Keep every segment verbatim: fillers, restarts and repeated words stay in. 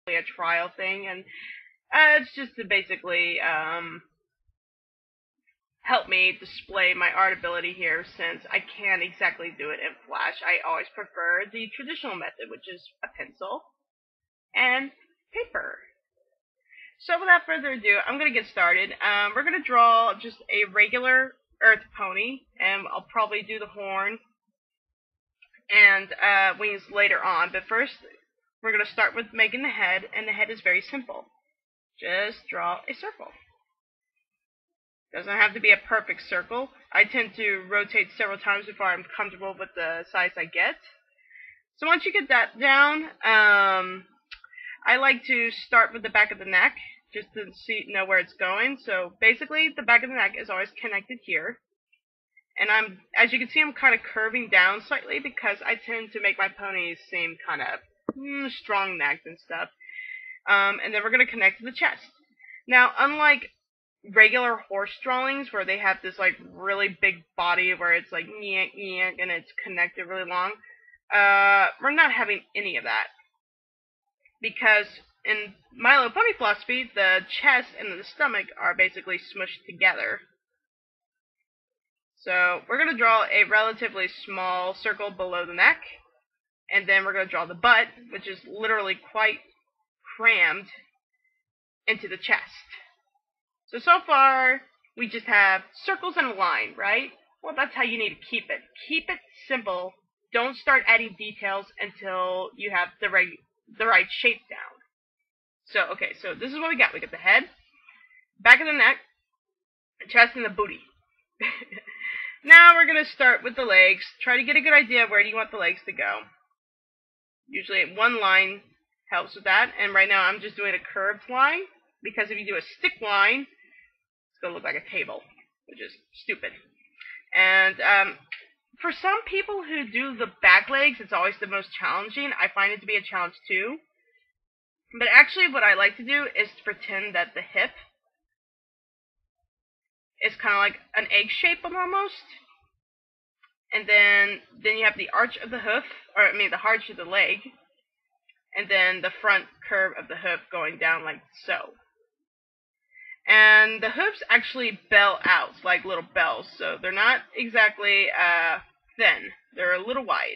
a trial thing, and uh, it's just to basically um, help me display my art ability here, since I can't exactly do it in Flash. I always prefer the traditional method, which is a pencil and paper. So without further ado, I'm going to get started. Um, we're going to draw just a regular earth pony, and I'll probably do the horn and uh, wings later on. But first, we're going to start with making the head, and the head is very simple. Just draw a circle. Doesn't have to be a perfect circle. I tend to rotate several times before I'm comfortable with the size I get. So once you get that down, um, I like to start with the back of the neck, just to see know where it's going. So basically, the back of the neck is always connected here. And I'm, as you can see, I'm kind of curving down slightly because I tend to make my ponies seem kind of mm, strong-necked and stuff. Um, and then we're going to connect to the chest. Now, unlike regular horse drawings where they have this like really big body where it's like yank yank and it's connected really long, uh, we're not having any of that. Because in My Little Pony philosophy, the chest and the stomach are basically smushed together. So we're going to draw a relatively small circle below the neck, and then we're going to draw the butt, which is literally quite crammed into the chest. So, so far, we just have circles and a line, right? Well, that's how you need to keep it. Keep it simple. Don't start adding details until you have the right, the right shape down. So, okay, so this is what we got. We got the head, back of the neck, the chest, and the booty. Now we're going to start with the legs. Try to get a good idea of where do you want the legs to go. Usually one line helps with that, and right now I'm just doing a curved line, because if you do a stick line, it's going to look like a table, which is stupid. And um, for some people who do the back legs, it's always the most challenging. I find it to be a challenge too. But actually what I like to do is to pretend that the hip is kind of like an egg shape almost. And then, then you have the arch of the hoof, or I mean the arch of the leg, and then the front curve of the hoof going down like so. And the hoofs actually bell out like little bells, so they're not exactly uh, thin. They're a little wide.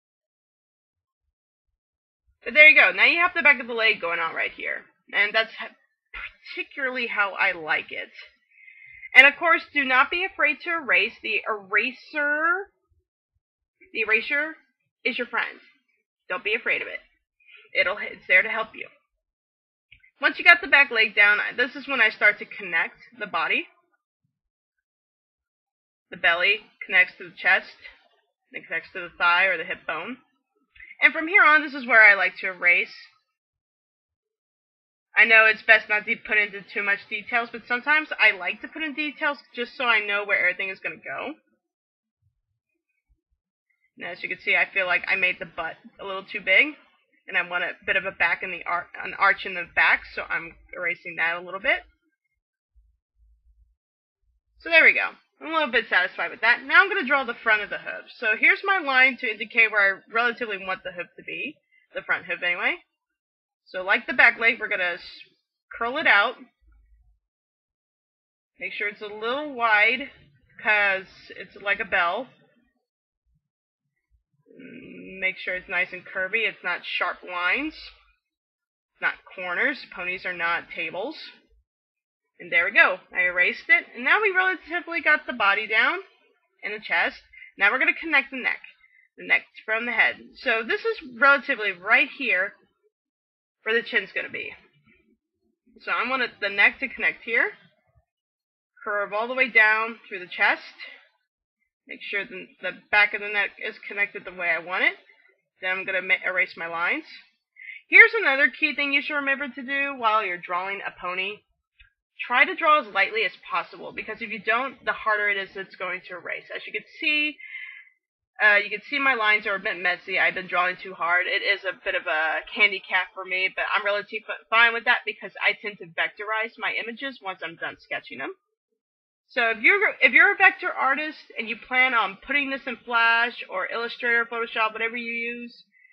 But there you go. Now you have the back of the leg going on right here. And that's particularly how I like it. And of course, do not be afraid to erase. The eraser, the eraser is your friend. Don't be afraid of it. It'll, it's there to help you. Once you got the back leg down, this is when I start to connect the body. The belly connects to the chest, then connects to the thigh or the hip bone. And from here on, this is where I like to erase. I know it's best not to put into too much details, but sometimes I like to put in details just so I know where everything is going to go. And as you can see, I feel like I made the butt a little too big. And I want a bit of a back in the ar an arch in the back, so I'm erasing that a little bit. So there we go. I'm a little bit satisfied with that. Now I'm going to draw the front of the hoof. So here's my line to indicate where I relatively want the hoof to be. The front hoof anyway. So like the back leg, we're going to curl it out. Make sure it's a little wide, because it's like a bell. Make sure it's nice and curvy. It's not sharp lines. It's not corners. Ponies are not tables. And there we go. I erased it. And now we relatively got the body down and the chest. Now we're going to connect the neck. The neck from the head. So this is relatively right here where the chin's going to be. So I want the neck to connect here. Curve all the way down through the chest. Make sure the, the back of the neck is connected the way I want it. Then I'm going to erase my lines. Here's another key thing you should remember to do while you're drawing a pony. Try to draw as lightly as possible, because if you don't, the harder it is it's going to erase. As you can see, uh, you can see my lines are a bit messy. I've been drawing too hard. It is a bit of a handicap for me, but I'm relatively fine with that because I tend to vectorize my images once I'm done sketching them. So if you're if you're a vector artist and you plan on putting this in Flash or Illustrator, Photoshop, whatever you use,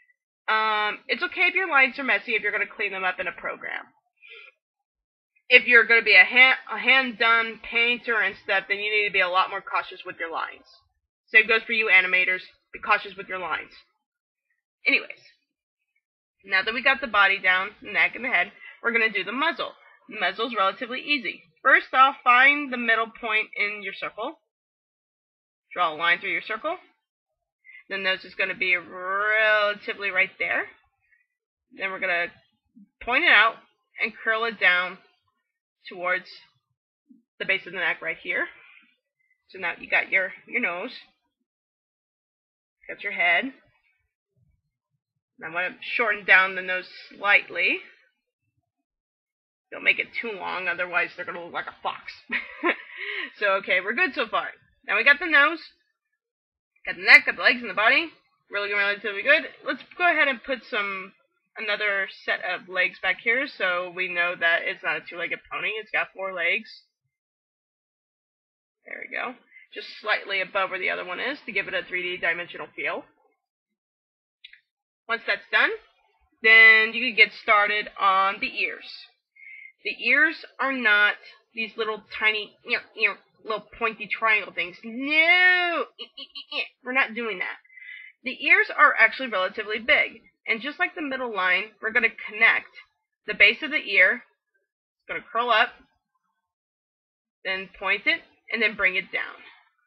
Um, it's okay if your lines are messy if you're going to clean them up in a program. If you're going to be a, hand, a hand-done painter and stuff, then you need to be a lot more cautious with your lines. Same goes for you animators. Be cautious with your lines. Anyways, now that we got the body down, the neck and the head, we're going to do the muzzle. The muzzle is relatively easy. First off, find the middle point in your circle. Draw a line through your circle. The nose is going to be relatively right there. Then we're going to point it out and curl it down towards the base of the neck right here. So now you got your, your nose. Got your head. Now I want to shorten down the nose slightly. Don't make it too long, otherwise they're going to look like a fox. So, okay, we're good so far. Now we got the nose. Got the neck, got the legs and the body. Really, relatively good. Let's go ahead and put some another set of legs back here so we know that it's not a two-legged pony. It's got four legs. There we go. Just slightly above where the other one is to give it a three D dimensional feel. Once that's done, then you can get started on the ears. The ears are not these little tiny, ear, ear, little pointy triangle things. No! We're not doing that. The ears are actually relatively big. And just like the middle line, we're going to connect the base of the ear. It's going to curl up, then point it, and then bring it down.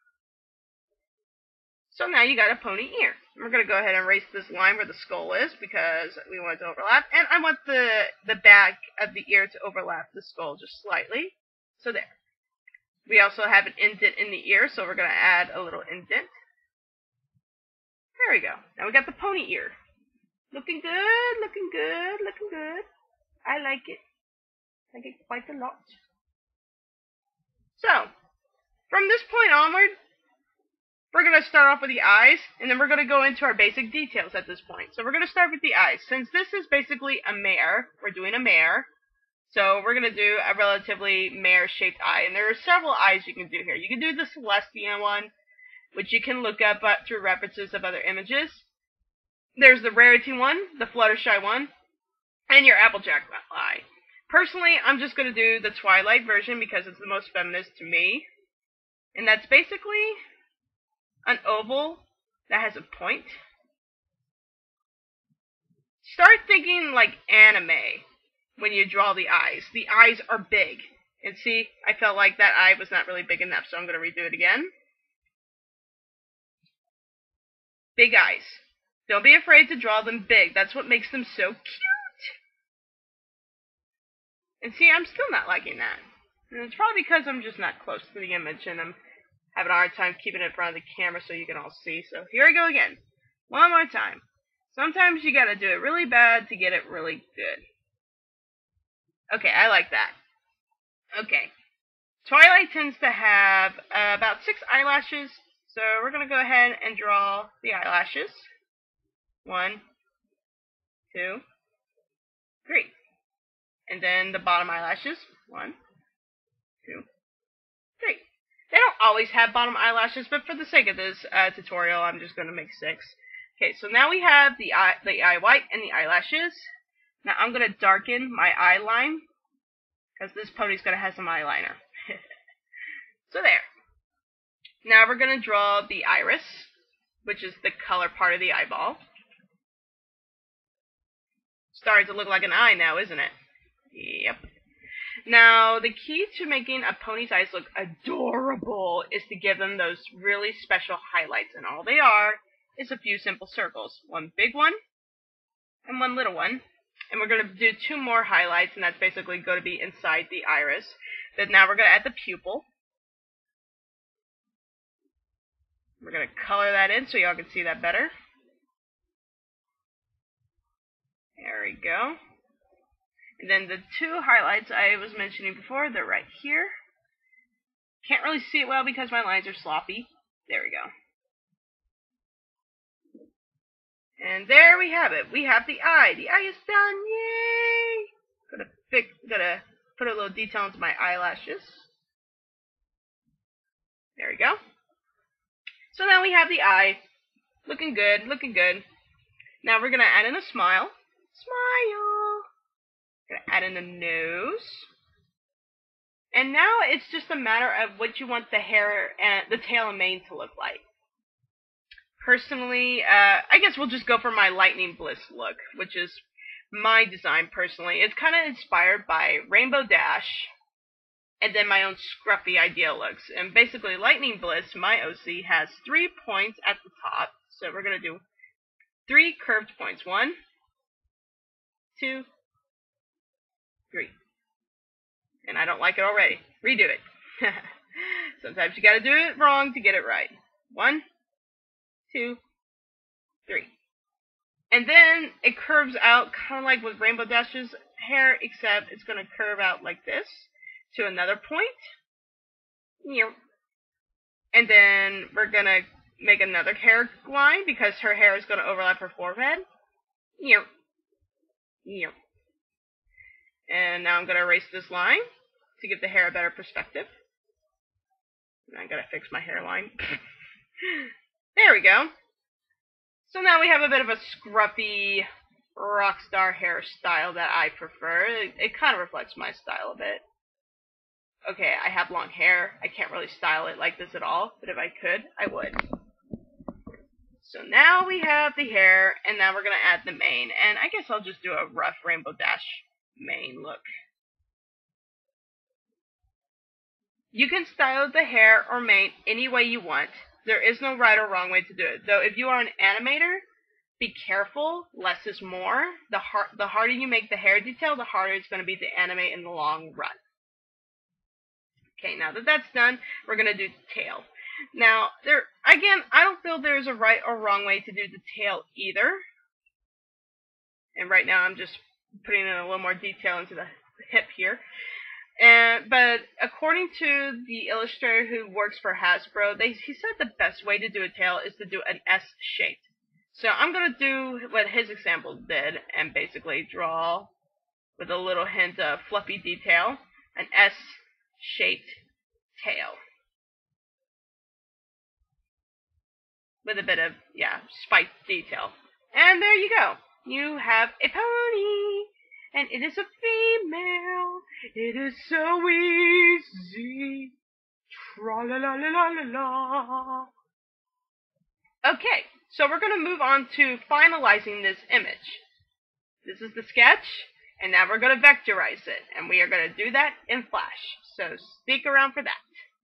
So now you got a pony ear. We're going to go ahead and erase this line where the skull is because we want it to overlap. And I want the, the back of the ear to overlap the skull just slightly. So there. We also have an indent in the ear, so we're going to add a little indent. There we go. Now we got the pony ear. Looking good, looking good, looking good. I like it. I like it quite a lot. So, from this point onward, we're going to start off with the eyes, and then we're going to go into our basic details at this point. So we're going to start with the eyes. Since this is basically a mare, we're doing a mare. So we're going to do a relatively mare-shaped eye. And there are several eyes you can do here. You can do the Celestia one, which you can look up through references of other images. There's the Rarity one, the Fluttershy one, and your Applejack eye. Personally, I'm just going to do the Twilight version because it's the most feminist to me. And that's basically an oval that has a point. Start thinking like anime when you draw the eyes. The eyes are big. And see, I felt like that eye was not really big enough, so I'm going to redo it again. Big eyes. Don't be afraid to draw them big. That's what makes them so cute. And see, I'm still not liking that. And it's probably because I'm just not close to the image and I'm having a hard time keeping it in front of the camera so you can all see. So here I go again. One more time. Sometimes you gotta do it really bad to get it really good. Okay, I like that. Okay. Twilight tends to have uh, about six eyelashes. So we're gonna go ahead and draw the eyelashes. One, two, three. And then the bottom eyelashes. One, two, three. They don't always have bottom eyelashes, but for the sake of this uh, tutorial, I'm just going to make six. Okay, so now we have the eye, the eye white and the eyelashes. Now I'm going to darken my eye line, because this pony's going to have some eyeliner. So there. Now we're going to draw the iris, which is the color part of the eyeball. Starting to look like an eye now, isn't it? Yep. Now, the key to making a pony's eyes look adorable is to give them those really special highlights. And all they are is a few simple circles. One big one and one little one. And we're going to do two more highlights, and that's basically going to be inside the iris. But now we're going to add the pupil. We're going to color that in so y'all can see that better. There we go. And then the two highlights I was mentioning before, they're right here. Can't really see it well because my lines are sloppy. There we go. And there we have it. We have the eye. The eye is done. Yay! Gonna pick, gonna put a little detail into my eyelashes. There we go. So now we have the eye. Looking good, looking good. Now we're going to add in a smile. Smile. Going to add in a nose. And now it's just a matter of what you want the hair and the tail and mane to look like. Personally, uh, I guess we'll just go for my Lightning Bliss look, which is my design personally. It's kind of inspired by Rainbow Dash and then my own scruffy ideal looks. And basically, Lightning Bliss, my O C, has three points at the top. So we're going to do three curved points. One, two, three. And I don't like it already. Redo it. Sometimes you got to do it wrong to get it right. One, two, three. And then it curves out kind of like with Rainbow Dash's hair, except it's going to curve out like this to another point. And then we're going to make another hair line because her hair is going to overlap her forehead. And now I'm going to erase this line to give the hair a better perspective. And I got to fix my hairline. There we go. So now we have a bit of a scruffy rock star hairstyle that I prefer. It, it kind of reflects my style a bit. Okay, I have long hair. I can't really style it like this at all, but if I could, I would. So now we have the hair, and now we're going to add the mane. And I guess I'll just do a rough Rainbow Dash mane look. You can style the hair or mane any way you want. There is no right or wrong way to do it. Though if you are an animator, be careful. Less is more. The, har the harder you make the hair detail, the harder it's going to be to animate in the long run. Okay, now that that's done, we're going to do the tail. Now, there again, I don't feel there's a right or wrong way to do the tail either. And right now I'm just putting in a little more detail into the hip here. And, but according to the illustrator who works for Hasbro, they, he said the best way to do a tail is to do an S shape. So I'm going to do what his example did and basically draw, with a little hint of fluffy detail, an S-shaped tail. With a bit of, yeah, spiked detail. And there you go. You have a pony. And it is a female. It is so easy. Tra-la-la-la-la-la-la. Okay, so we're going to move on to finalizing this image. This is the sketch, and now we're going to vectorize it. And we are going to do that in Flash. So stick around for that.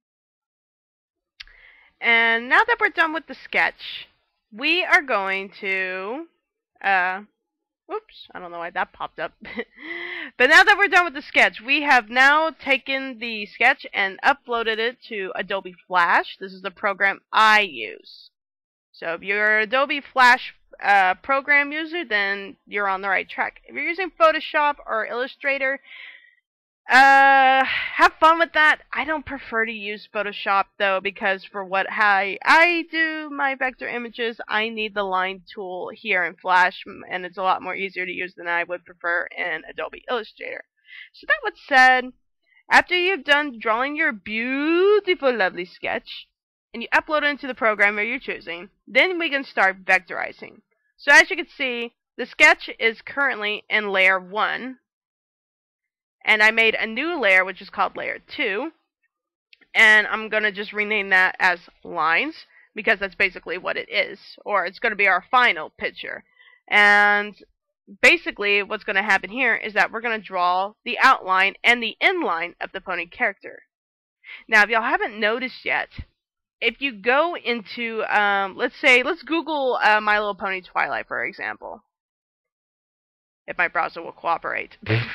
And now that we're done with the sketch, we are going to... Uh, Oops, I don't know why that popped up. But now that we're done with the sketch, we have now taken the sketch and uploaded it to Adobe Flash. This is the program I use. So if you're an Adobe Flash uh, program user, then you're on the right track. If you're using Photoshop or Illustrator, uh, have fun with that. I don't prefer to use Photoshop though, because for what I, I do my vector images, I need the line tool here in Flash, and it's a lot more easier to use than I would prefer in Adobe Illustrator. So that was said, after you've done drawing your beautiful, lovely sketch, and you upload it into the program you're choosing, then we can start vectorizing. So as you can see, the sketch is currently in layer one. And I made a new layer, which is called layer two. And I'm going to just rename that as lines, because that's basically what it is. Or it's going to be our final picture. And basically what's going to happen here is that we're going to draw the outline and the inline of the pony character. Now, if y'all haven't noticed yet, if you go into, um, let's say, let's Google uh, My Little Pony Twilight, for example. If my browser will cooperate.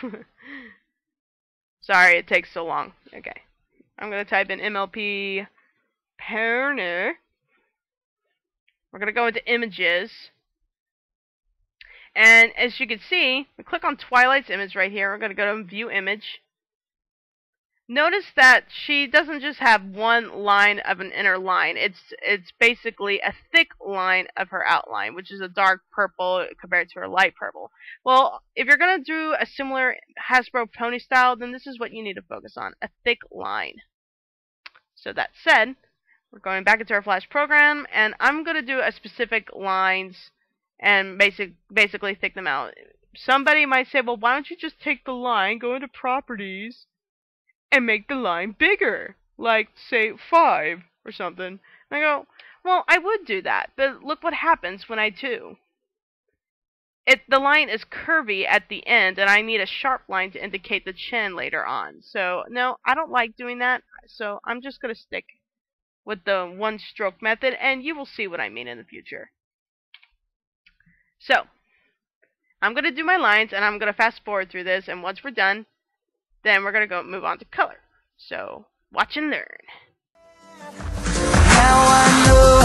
Sorry, it takes so long. Okay. I'm going to type in M L P Pony. We're going to go into images. And as you can see, we click on Twilight's image right here. We're going to go to view image. Notice that she doesn't just have one line of an inner line. It's it's basically a thick line of her outline, which is a dark purple compared to her light purple. Well, if you're going to do a similar Hasbro pony style, then this is what you need to focus on, a thick line. So that said, we're going back into our Flash program, and I'm going to do a specific lines and basic basically thicken them out. Somebody might say, well, why don't you just take the line, go into properties, and make the line bigger, like say five or something. And I go, well, I would do that, but look what happens when I do. It the line is curvy at the end, and I need a sharp line to indicate the chin later on. So no, I don't like doing that. So I'm just gonna stick with the one stroke method, and you will see what I mean in the future. So I'm gonna do my lines, and I'm gonna fast forward through this, and once we're done, then we're gonna go move on to color. So watch and learn. Now I know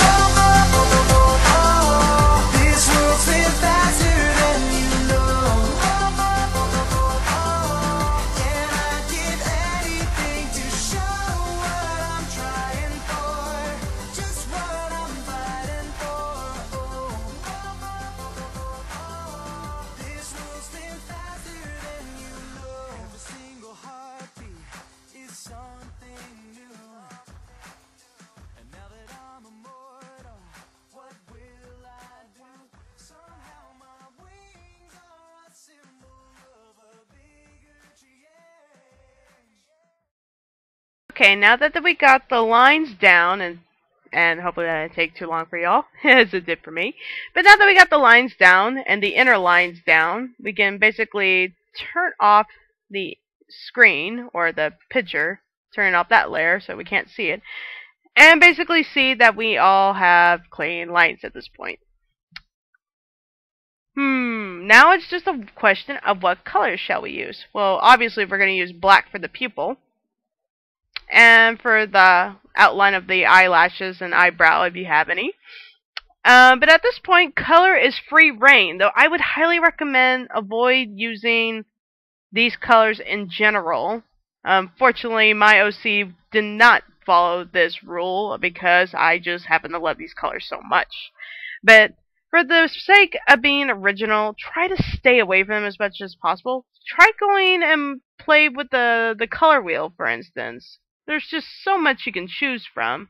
this world's been faster than you know, and I'd give anything to show what I'm trying for, just what I'm fighting for. This world's been faster than you know. Every single heartbeat is something new. Okay, now that we got the lines down, and and hopefully that didn't take too long for y'all, as it did for me. But now that we got the lines down and the inner lines down, we can basically turn off the screen or the picture, turn off that layer so we can't see it, and basically see that we all have clean lines at this point. Hmm, now it's just a question of what colors shall we use. Well, obviously we're going to use black for the pupil, and for the outline of the eyelashes and eyebrow if you have any. Um, but at this point, color is free reign, though I would highly recommend avoid using these colors in general. Unfortunately, my O C did not follow this rule because I just happen to love these colors so much. But for the sake of being original, try to stay away from them as much as possible. Try going and play with the, the color wheel, for instance. There's just so much you can choose from.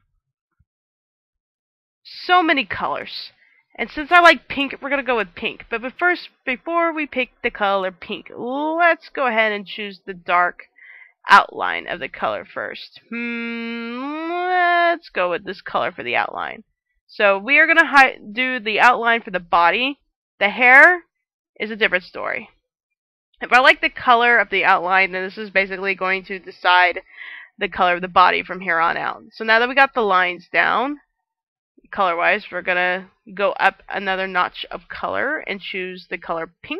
So many colors. And since I like pink, we're going to go with pink. But first, before we pick the color pink, let's go ahead and choose the dark outline of the color first. Hmm, let's go with this color for the outline. So we are going to do the outline for the body. The hair is a different story. If I like the color of the outline, then this is basically going to decide the color of the body from here on out. So now that we got the lines down, color-wise, we're going to go up another notch of color and choose the color pink.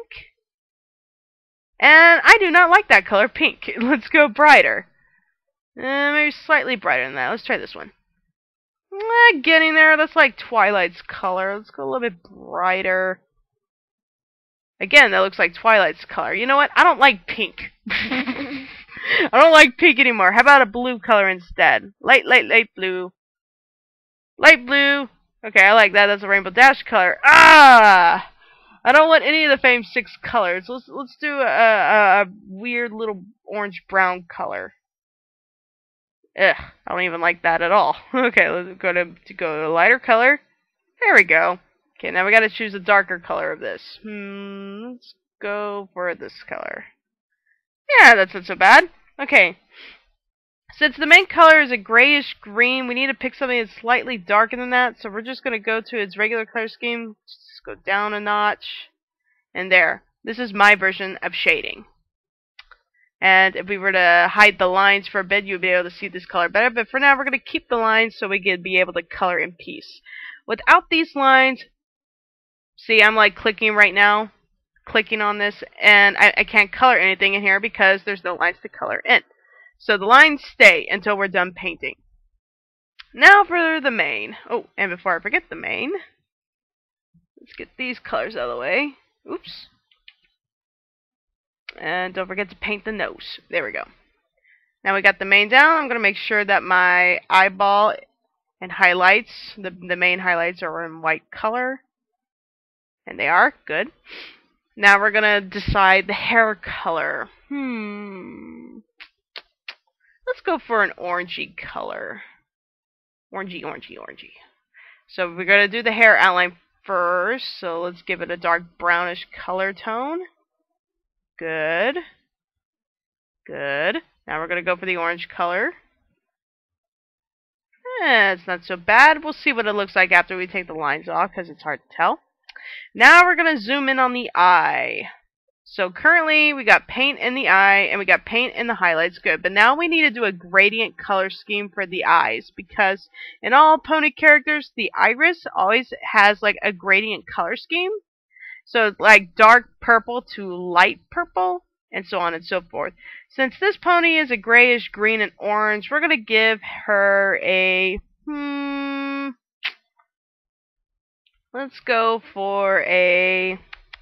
And I do not like that color pink. Let's go brighter. Uh, maybe slightly brighter than that. Let's try this one. Eh, getting there. That's like Twilight's color. Let's go a little bit brighter. Again, that looks like Twilight's color. You know what? I don't like pink. I don't like pink anymore. How about a blue color instead? Light, light, light blue. Light blue. Okay, I like that. That's a Rainbow Dash color. Ah! I don't want any of the famed six colors. Let's let's do a, a, a weird little orange-brown color. Ugh, I don't even like that at all. Okay, let's go to, to go to a lighter color. There we go. Okay, now we got to choose a darker color of this. Hmm, let's go for this color. Yeah, that's not so bad. Okay. Since the main color is a grayish green, we need to pick something that's slightly darker than that. So we're just going to go to its regular color scheme. Just go down a notch. And there. This is my version of shading. And if we were to hide the lines for a bit, you'd be able to see this color better. But for now, we're going to keep the lines so we can be able to color in peace. Without these lines, see, I'm like clicking right now. Clicking on this, and I, I can't color anything in here because there's no lines to color in. So the lines stay until we're done painting. Now for the mane. Oh, and before I forget the mane, let's get these colors out of the way. Oops. And don't forget to paint the nose. There we go. Now we got the mane down. I'm going to make sure that my eyeball and highlights, the, the main highlights are in white color. And they are. Good. Now we're going to decide the hair color. Hmm. Let's go for an orangey color. Orangey, orangey, orangey. So we're going to do the hair outline first, so let's give it a dark brownish color tone. Good. Good. Now we're going to go for the orange color. Eh, it's not so bad. We'll see what it looks like after we take the lines off, because it's hard to tell. Now we're going to zoom in on the eye. So currently we got paint in the eye and we got paint in the highlights. Good. But now we need to do a gradient color scheme for the eyes, because in all pony characters the iris always has like a gradient color scheme. So like dark purple to light purple and so on and so forth. Since this pony is a grayish green and orange, we're going to give her a hmm let's go for a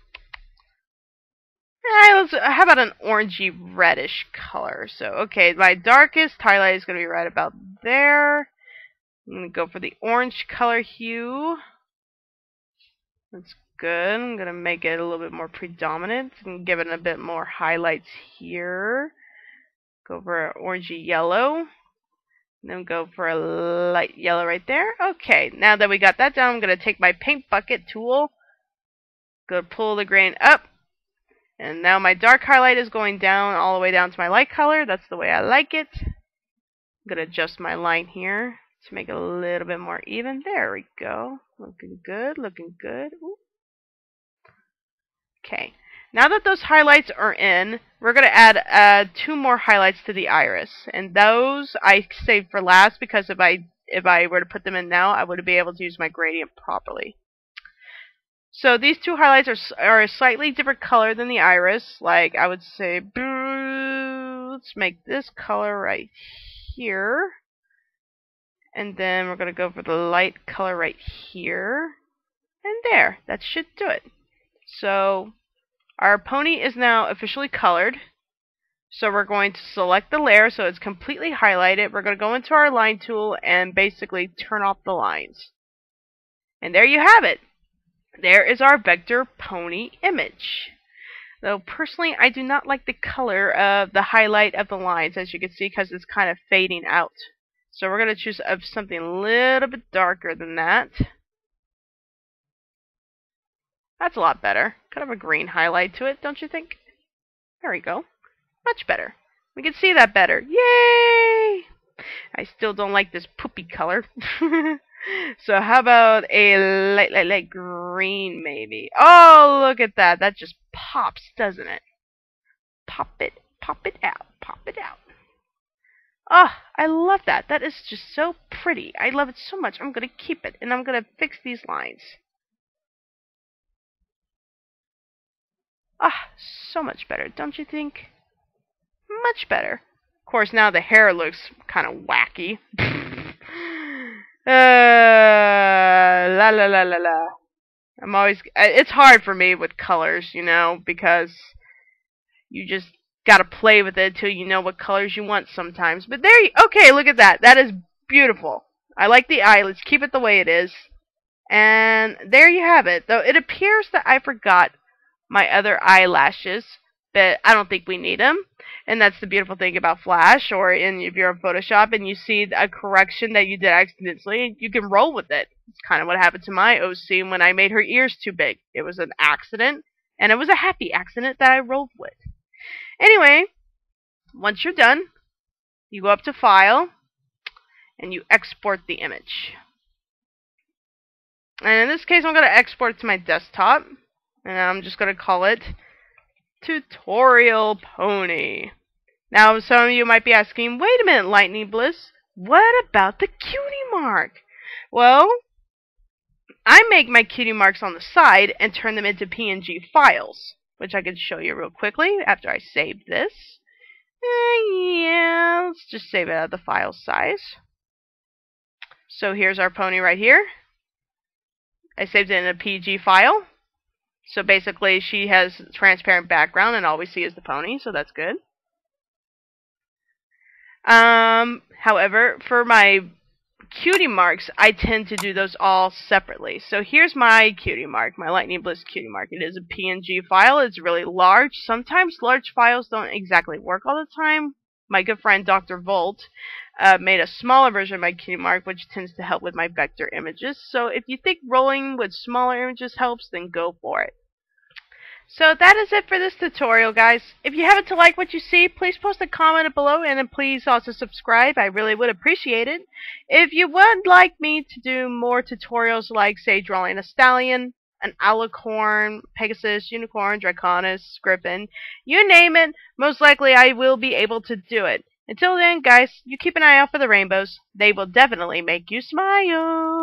Eh, let's, how about an orangey reddish color? So, okay, my darkest highlight is going to be right about there. I'm going to go for the orange color hue. That's good. I'm going to make it a little bit more predominant and give it a bit more highlights here. Go for an orangey yellow. Then go for a light yellow right there. Okay, now that we got that down, I'm going to take my paint bucket tool. Go pull the grain up. And now my dark highlight is going down all the way down to my light color. That's the way I like it. I'm going to adjust my line here to make it a little bit more even. There we go. Looking good, looking good. Ooh. Okay. Now that those highlights are in, we're going to add uh, two more highlights to the iris. And those I saved for last, because if I if I were to put them in now, I wouldn't be able to use my gradient properly. So these two highlights are, are a slightly different color than the iris. Like, I would say, let's make this color right here. And then we're going to go for the light color right here. And there, that should do it. So our pony is now officially colored. So we're going to select the layer so it's completely highlighted. We're going to go into our line tool and basically turn off the lines. And there you have it. There is our vector pony image. Though personally I do not like the color of the highlight of the lines, as you can see, because it's kind of fading out. So we're going to choose of something a little bit darker than that. That's a lot better. Kind of a green highlight to it, don't you think? There we go. Much better. We can see that better. Yay! I still don't like this poopy color. So how about a light, light, light green maybe? Oh, look at that. That just pops, doesn't it? Pop it, pop it out, pop it out. Oh, I love that. That is just so pretty. I love it so much. I'm going to keep it, and I'm going to fix these lines. Ah, so much better, don't you think? Much better. Of course, now the hair looks kind of wacky. Uh, la la la la la. I'm always. It's hard for me with colors, you know, because you just gotta play with it until you know what colors you want sometimes. But there you. Okay, look at that. That is beautiful. I like the eye. Let's keep it the way it is. And there you have it. Though it appears that I forgot my other eyelashes, but I don't think we need them. And that's the beautiful thing about Flash, or in, if you're in Photoshop and you see a correction that you did accidentally, you can roll with it. It's kind of what happened to my O C when I made her ears too big. It was an accident, and it was a happy accident that I rolled with. Anyway, once you're done, you go up to File, and you export the image. And in this case, I'm going to export it to my desktop, and I'm just going to call it Tutorial Pony. Now, some of you might be asking, wait a minute, Lightning Bliss, what about the cutie mark? Well, I make my cutie marks on the side and turn them into P N G files, which I can show you real quickly after I save this. Uh, yeah, let's just save it at the file size. So here's our pony right here. I saved it in a P N G file. So basically, she has transparent background, and all we see is the pony, so that's good. Um, however, for my cutie marks, I tend to do those all separately. So here's my cutie mark, my Lightning Bliss cutie mark. It is a P N G file. It's really large. Sometimes large files don't exactly work all the time. My good friend Doctor Volt uh, made a smaller version of my cutie mark, which tends to help with my vector images. So if you think rolling with smaller images helps, then go for it. So that is it for this tutorial, guys. If you happen to like what you see, please post a comment below, and then please also subscribe. I really would appreciate it. If you would like me to do more tutorials like, say, drawing a stallion, an alicorn, Pegasus, unicorn, draconis, griffin, you name it, most likely I will be able to do it. Until then, guys, you keep an eye out for the rainbows. They will definitely make you smile.